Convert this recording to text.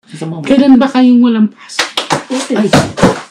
Sasama mo. Kailan ba kayong walang pasok? Ay!